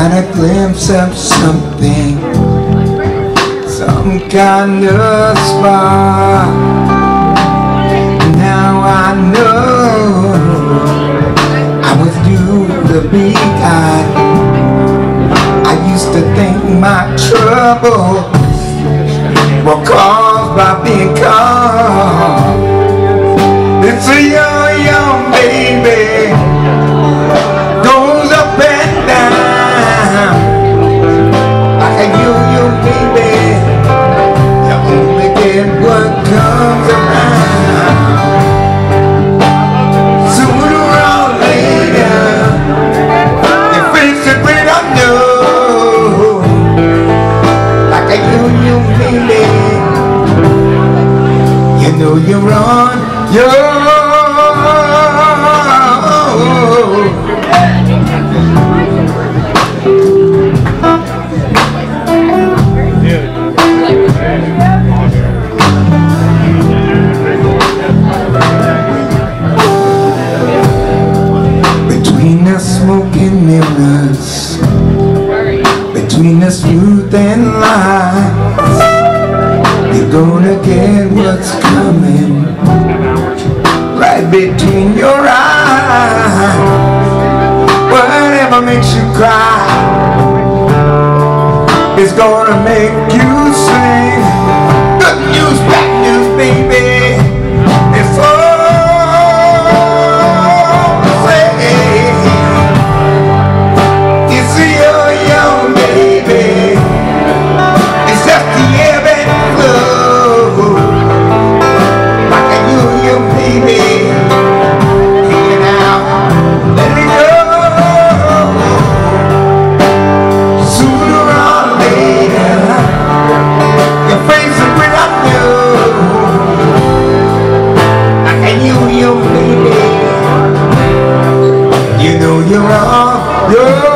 got a glimpse of something, some kind of spark. Now I know I was due to be God. I used to think my trouble were caused by being caught. It's a yo-yo, baby, goes up and down like a yo-yo, baby. You only get what comes around. Sooner or later, you face it when I know, like a yo-yo, baby. You know you're on your between the smoking mirrors, between the smooth and lies, you're gonna get what's coming right between your eyes. Whatever makes you cry is gonna make you sing. Good news, bad news, baby, it's all the same. It's a yo-yo, baby, it's just the ebb and flow, like a yo-yo, baby, hanging out, let it go. Sooner or later, your face is when I know, like a yo-yo, baby. You know you're on your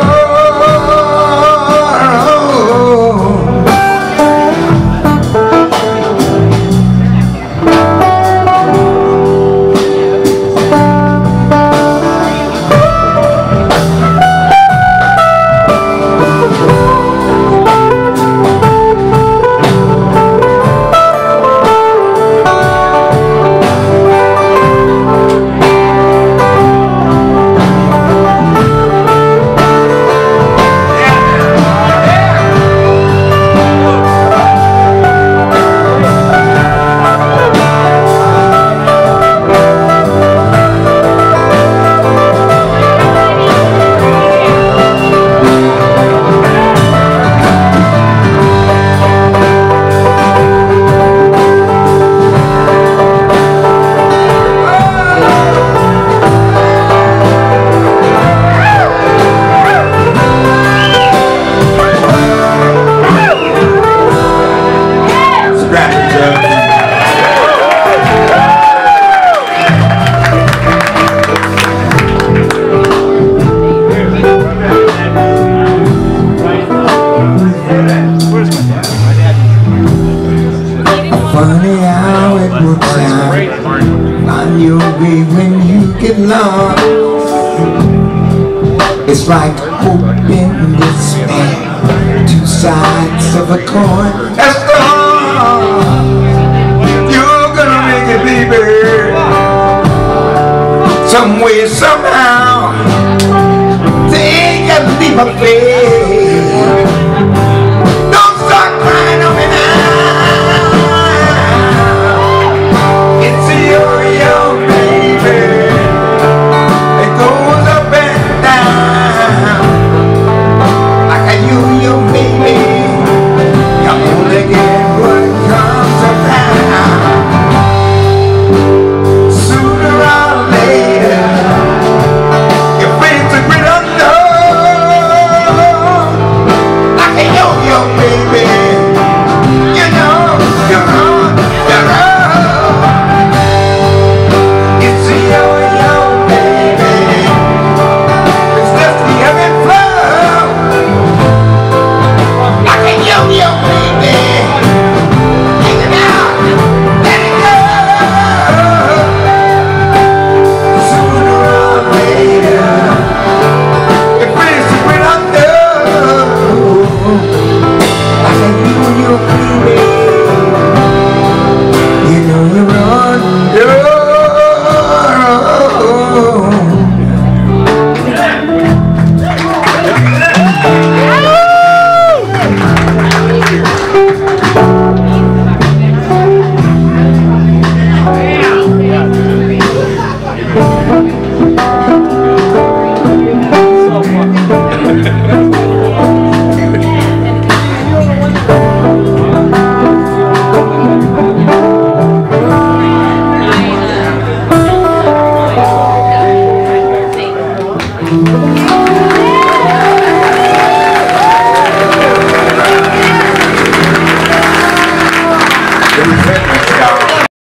funny how it works out on your way when you get lost. It's like hope and despair, two sides of a coin. That's all. You're gonna make it, baby, some way, somehow. Take a leap of faith.